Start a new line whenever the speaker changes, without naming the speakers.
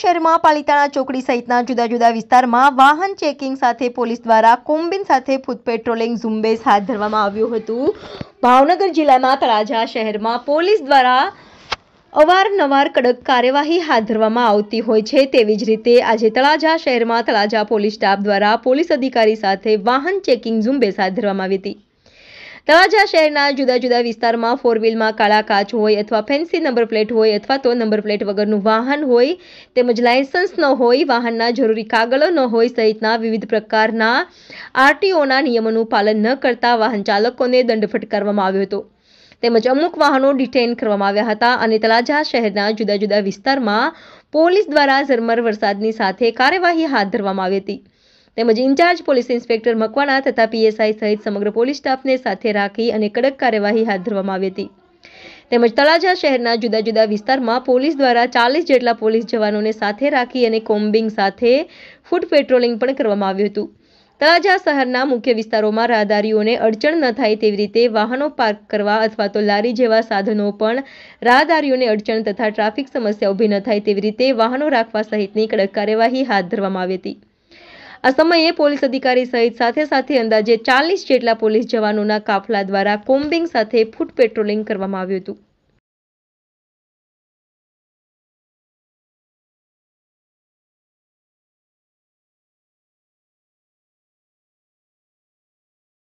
શહેરમાં પાલિતાણા ચોકડી સહિતના જુદા જુદા વિસ્તારમાં વાહન ચેકિંગ સાથે પોલીસ દ્વારા કોમ્બિન સાથે ફૂટ પેટ્રોલિંગ ઝુંબેશ હાથ ધરવામાં આવ્યું હતું। ભાવનગર જિલ્લાના તળાજા શહેરમાં પોલીસ દ્વારા અવારનવાર કડક કાર્યવાહી હાથ ધરવામાં આવતી હોય છે। તેવી જ રીતે આજે તળાજા શહેરમાં તળાજા પોલીસ સ્ટાફ દ્વારા પોલીસ અધિકારી સાથે વાહન ચેકિંગ ઝુંબેશ હાથ ધરવામાં આવી હતી। તળાજા શહેરના જુદા જુદા વિસ્તારમાં ફોર વ્હીલમાં કાળા કાચ હોય અથવા ફેન્સી નંબર પ્લેટ હોય અથવા તો નંબર પ્લેટ વગરનું વાહન હોય તેમજ લાયસન્સ ન હોય, વાહનના જરૂરી કાગળો ન હોય સહિતના વિવિધ પ્રકારના આરટીઓના નિયમોનું પાલન ન કરતા વાહન ચાલકોને દંડ ફટકારવામાં આવ્યો હતો તેમજ અમુક વાહનો ડિટેઇન કરવામાં આવ્યા હતા અને તળાજા શહેરના જુદા જુદા વિસ્તારમાં પોલીસ દ્વારા ઝરમર વરસાદની સાથે કાર્યવાહી હાથ ધરવામાં આવી હતી તેમજ ઇન્ચાર્જ પોલીસ ઇન્સ્પેક્ટર મકવાણા તથા પીએસઆઈ સહિત સમગ્ર પોલીસ સ્ટાફને સાથે રાખી અને કડક કાર્યવાહી હાથ ધરવામાં આવી હતી તેમજ તળાજા શહેરના જુદા જુદા વિસ્તારમાં પોલીસ દ્વારા 40 જેટલા પોલીસ જવાનોને સાથે રાખી અને કોમ્બિંગ સાથે ફૂટ પેટ્રોલિંગ પણ કરવામાં આવ્યું હતું। તળાજા શહેરના મુખ્ય વિસ્તારોમાં રાહદારીઓને અડચણ ન થાય તેવી રીતે વાહનો પાર્ક કરવા અથવા તો લારી જેવા સાધનો પણ રાહદારીઓને અડચણ તથા ટ્રાફિક સમસ્યા ઊભી ન થાય તેવી રીતે વાહનો રાખવા સહિતની કડક કાર્યવાહી હાથ ધરવામાં આવી હતી। આ સમયે પોલીસ અધિકારી સહિત સાથે અંદાજે 40 જેટલા પોલીસ જવાનોના કાફલા દ્વારા કોમ્બિંગ સાથે ફૂટ પેટ્રોલિંગ કરવામાં આવ્યું હતું।